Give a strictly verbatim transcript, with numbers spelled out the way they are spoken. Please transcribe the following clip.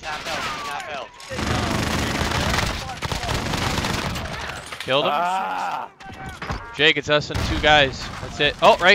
Killed him. Ah. Jake, it's us and two guys. That's it. Oh, right.